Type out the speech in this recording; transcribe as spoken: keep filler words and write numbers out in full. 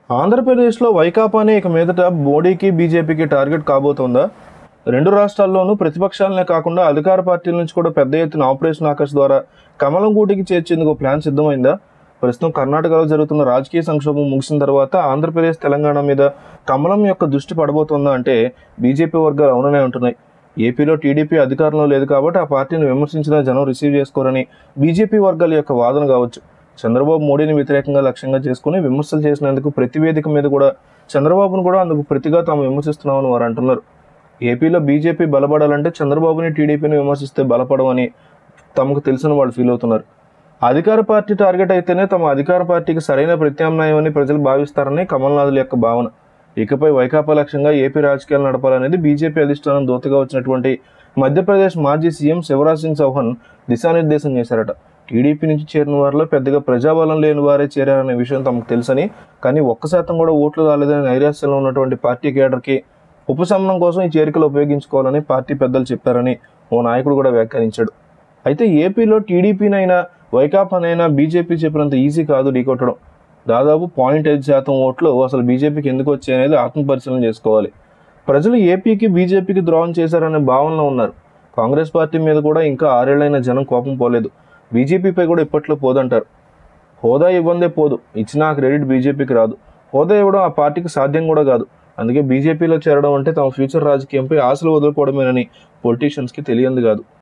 ఆంధ్రప్రదేశ్లో వైకాపానే ఇక మీదట మోడీకి బీజేపీకి టార్గెట్ కాబోతోందా? రెండు రాష్ట్రాల్లోనూ ప్రతిపక్షాలనే కాకుండా అధికార పార్టీల నుంచి కూడా పెద్ద ఎత్తున ఆపరేషన్ ఆకర్ష్ ద్వారా కమలం గూటికి చేర్చేందుకు ప్లాన్ సిద్ధమైందా? ప్రస్తుతం కర్ణాటకలో జరుగుతున్న రాజకీయ సంక్షోభం ముగిసిన తర్వాత ఆంధ్రప్రదేశ్, తెలంగాణ మీద కమలం యొక్క దృష్టి పడబోతోందా అంటే బీజేపీ వర్గాలు అవుననే ఉంటున్నాయి. ఏపీలో టీడీపీ అధికారంలో లేదు కాబట్టి ఆ పార్టీని విమర్శించిన జనం రిసీవ్ చేసుకోరని బీజేపీ వర్గాల యొక్క వాదన కావచ్చు. చంద్రబాబు మోడీని వ్యతిరేకంగా లక్ష్యంగా చేసుకుని విమర్శలు చేసినందుకు ప్రతి వేదిక మీద కూడా చంద్రబాబును కూడా అందుకు ప్రతిగా తాము విమర్శిస్తున్నామని వారు అంటున్నారు. ఏపీలో బీజేపీ బలపడాలంటే చంద్రబాబుని, టీడీపీని విమర్శిస్తే బలపడమని తమకు తెలిసిన వాళ్ళు ఫీల్ అవుతున్నారు. అధికార పార్టీ టార్గెట్ అయితేనే తమ అధికార పార్టీకి సరైన ప్రత్యామ్నాయం అని ప్రజలు భావిస్తారని కమల్నాథుల యొక్క భావన. ఇకపై వైకాపా లక్ష్యంగా ఏపీ రాజకీయాలు నడపాలనేది బీజేపీ అధిష్టానం దూతగా వచ్చినటువంటి మధ్యప్రదేశ్ మాజీ సీఎం శివరాజ్ సింగ్ చౌహాన్ దిశానిర్దేశం చేశారట. టీడీపీ నుంచి చేరిన వారిలో పెద్దగా ప్రజాబలం లేని వారే చేరారనే విషయం తమకు తెలుసని, కానీ ఒక్క శాతం కూడా ఓట్లు రాలేదని నైరాశ్యంలో ఉన్నటువంటి పార్టీ కేడర్కి ఉపశమనం కోసం ఈ చేరికలు ఉపయోగించుకోవాలని పార్టీ పెద్దలు చెప్పారని ఓ నాయకుడు కూడా వ్యాఖ్యానించాడు. అయితే ఏపీలో టీడీపీనైనా వైకాపానైనా బీజేపీ చెప్పినంత ఈజీ కాదు ఢీకొట్టడం. దాదాపు పాయింట్ ఐదు శాతం ఓట్లు అసలు బీజేపీకి ఎందుకు వచ్చాయనేది ఆత్మపరిశీలన చేసుకోవాలి. ప్రజలు ఏపీకి బీజేపీకి ద్రోహం చేశారనే భావనలో ఉన్నారు. కాంగ్రెస్ పార్టీ మీద కూడా ఇంకా ఆరేళ్లైన జనం కోపం పోలేదు. బీజేపీపై కూడా ఇప్పట్లో పోదంటారు. హోదా ఇవ్వందే పోదు, ఇచ్చినా క్రెడిట్ బీజేపీకి రాదు. హోదా ఇవ్వడం ఆ పార్టీకి సాధ్యం కూడా కాదు. అందుకే బీజేపీలో చేరడం అంటే తమ ఫ్యూచర్ రాజకీయంపై ఆశలు వదులుకోవడమేనని పొలిటీషియన్స్కి తెలియంది కాదు.